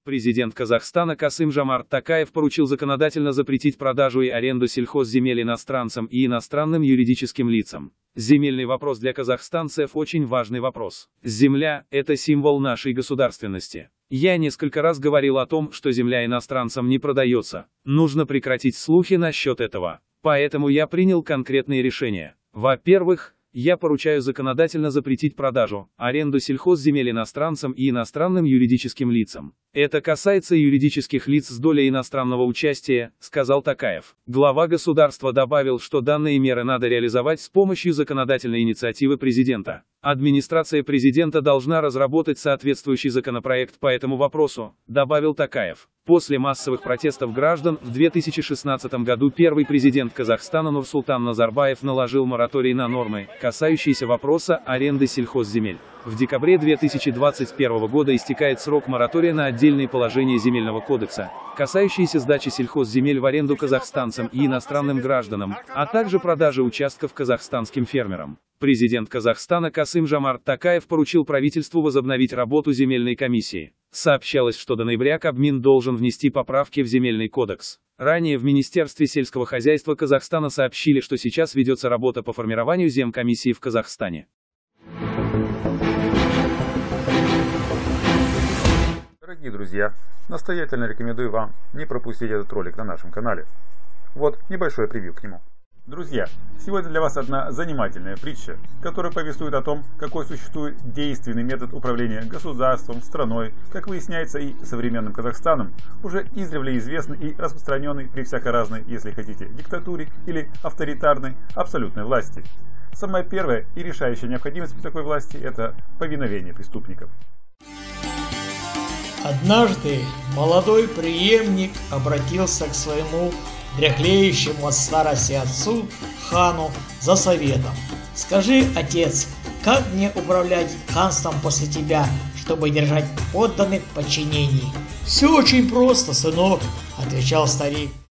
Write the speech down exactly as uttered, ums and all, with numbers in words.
Президент Казахстана Касым-Жомарт Токаев поручил законодательно запретить продажу и аренду сельхозземель иностранцам и иностранным юридическим лицам. Земельный вопрос для казахстанцев очень важный вопрос. Земля – это символ нашей государственности. Я несколько раз говорил о том, что земля иностранцам не продается. Нужно прекратить слухи насчет этого. Поэтому я принял конкретные решения. Во-первых, я поручаю законодательно запретить продажу, аренду сельхозземель иностранцам и иностранным юридическим лицам. Это касается юридических лиц с долей иностранного участия, сказал Токаев. Глава государства добавил, что данные меры надо реализовать с помощью законодательной инициативы президента. Администрация президента должна разработать соответствующий законопроект по этому вопросу, добавил Токаев. После массовых протестов граждан в две тысячи шестнадцатом году первый президент Казахстана Нурсултан Назарбаев наложил мораторий на нормы, касающиеся вопроса аренды сельхозземель. В декабре две тысячи двадцать первого года истекает срок моратория на отдельные положения Земельного кодекса, касающиеся сдачи сельхозземель в аренду казахстанцам и иностранным гражданам, а также продажи участков казахстанским фермерам. Президент Казахстана Касым-Жомарт Токаев поручил правительству возобновить работу земельной комиссии. Сообщалось, что до ноября Кабмин должен внести поправки в Земельный кодекс. Ранее в Министерстве сельского хозяйства Казахстана сообщили, что сейчас ведется работа по формированию земкомиссии в Казахстане. Дорогие друзья, настоятельно рекомендую вам не пропустить этот ролик на нашем канале. Вот небольшое превью к нему. Друзья, сегодня для вас одна занимательная притча, которая повествует о том, какой существует действенный метод управления государством, страной, как выясняется и современным Казахстаном, уже издревле известный и распространенный при всяко разной, если хотите, диктатуре или авторитарной, абсолютной власти. Самая первая и решающая необходимость при такой власти – это повиновение преступников. Однажды молодой преемник обратился к своему дряхлеющему от старости отцу, хану, за советом. «Скажи, отец, как мне управлять ханством после тебя, чтобы держать подданных в подчинении?» «Все очень просто, сынок», — отвечал старик.